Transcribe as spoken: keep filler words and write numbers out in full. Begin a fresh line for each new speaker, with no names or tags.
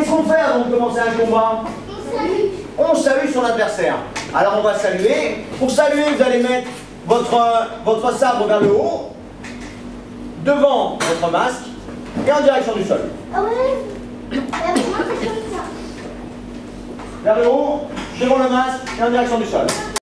Qu'est-ce qu'on fait avant de commencer un combat? On salue son adversaire. Alors on va saluer. Pour saluer, vous allez mettre votre, votre sabre vers le haut, devant votre masque, et en direction du sol.
Ah ouais.
Vers le haut, devant le masque, et en direction du sol.